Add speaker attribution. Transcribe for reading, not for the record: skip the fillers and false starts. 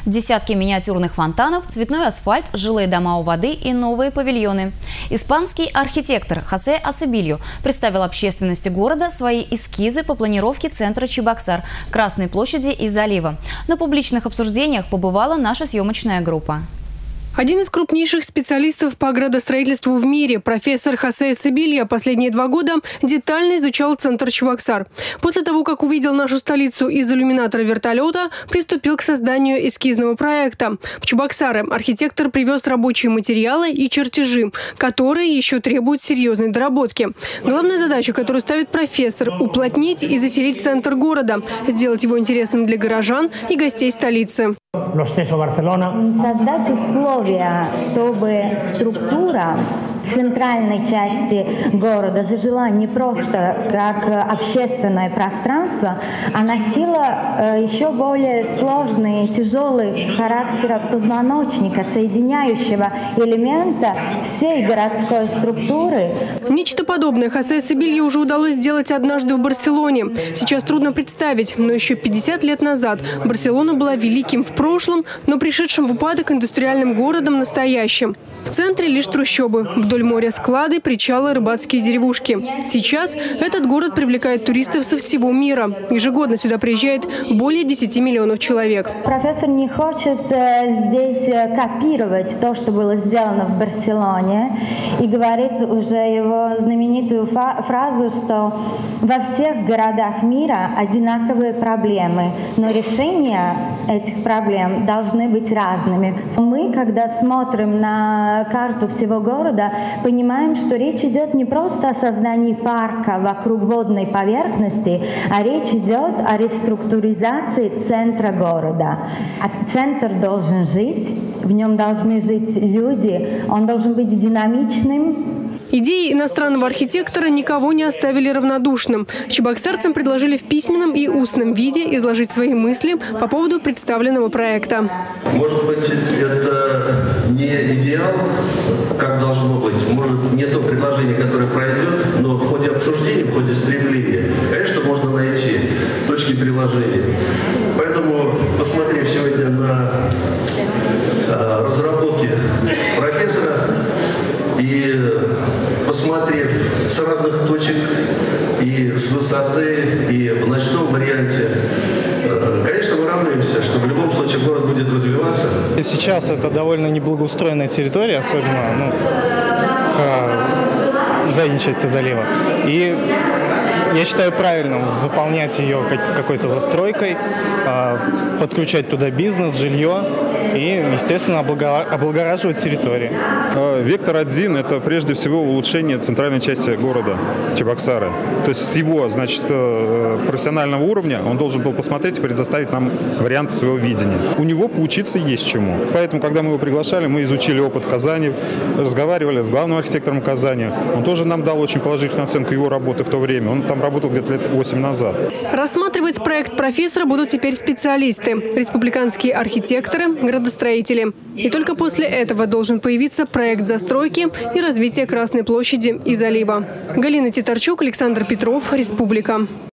Speaker 1: Десятки миниатюрных фонтанов, цветной асфальт, жилые дома у воды и новые павильоны. Испанский архитектор Хосе Асебильо представил общественности города свои эскизы по планировке центра Чебоксар, Красной площади и залива. На публичных обсуждениях побывала наша съемочная группа.
Speaker 2: Один из крупнейших специалистов по градостроительству в мире, профессор Хосе Асебильо, последние 2 года детально изучал центр Чебоксар. После того, как увидел нашу столицу из иллюминатора вертолета, приступил к созданию эскизного проекта. В Чебоксары архитектор привез рабочие материалы и чертежи, которые еще требуют серьезной доработки. Главная задача, которую ставит профессор – уплотнить и заселить центр города, сделать его интересным для горожан и гостей столицы.
Speaker 3: Создать условия, чтобы структура центральной части города зажила не просто как общественное пространство, а носила еще более сложный, тяжелый характер позвоночника, соединяющего элемента всей городской структуры.
Speaker 2: Нечто подобное Хосе Асебильо уже удалось сделать однажды в Барселоне. Сейчас трудно представить, но еще 50 лет назад Барселона была великим в прошлом, но пришедшим в упадок индустриальным городом в настоящем. В центре лишь трущобы. Вдоль моря склады, причалы, рыбацкие деревушки. Сейчас этот город привлекает туристов со всего мира. Ежегодно сюда приезжает более 10 миллионов человек.
Speaker 3: Профессор не хочет здесь копировать то, что было сделано в Барселоне, и говорит уже его знаменитую фразу, что во всех городах мира одинаковые проблемы, но решения этих проблем должны быть разными. Мы, когда смотрим на карту всего города, понимаем, что речь идет не просто о создании парка вокруг водной поверхности, а речь идет о реструктуризации центра города. А центр должен жить, в нем должны жить люди, он должен быть динамичным.
Speaker 2: Идеи иностранного архитектора никого не оставили равнодушным. Чебоксарцам предложили в письменном и устном виде изложить свои мысли по поводу представленного проекта.
Speaker 4: Может быть, это не идеал, как должно быть. Может, не то предложение, которое пройдет, но в ходе обсуждения, в ходе стремления, конечно, можно найти точки приложения. Поэтому, посмотрев сегодня на разработки профессора и посмотрев с разных точек, и с высоты, и в ночном варианте, конечно, мы радуемся, что в любом случае город будет развиваться.
Speaker 5: Сейчас это довольно неблагоустроенная территория, особенно в задней части залива. И я считаю правильным заполнять ее какой-то застройкой, подключать туда бизнес, жилье и, естественно, облагораживать территорию.
Speaker 6: Вектор 1 – это прежде всего улучшение центральной части города Чебоксары. То есть с его, значит, профессионального уровня он должен был посмотреть и предоставить нам вариант своего видения. У него поучиться есть чему. Поэтому, когда мы его приглашали, мы изучили опыт Казани, разговаривали с главным архитектором Казани. Он тоже нам дал очень положительную оценку его работы в то время. Он там работал где-то лет 8 назад.
Speaker 2: Рассматривать проект профессора будут теперь специалисты, республиканские архитекторы, градостроители. И только после этого должен появиться проект застройки и развития Красной площади и залива. Галина Титарчук, Александр Петров, Республика.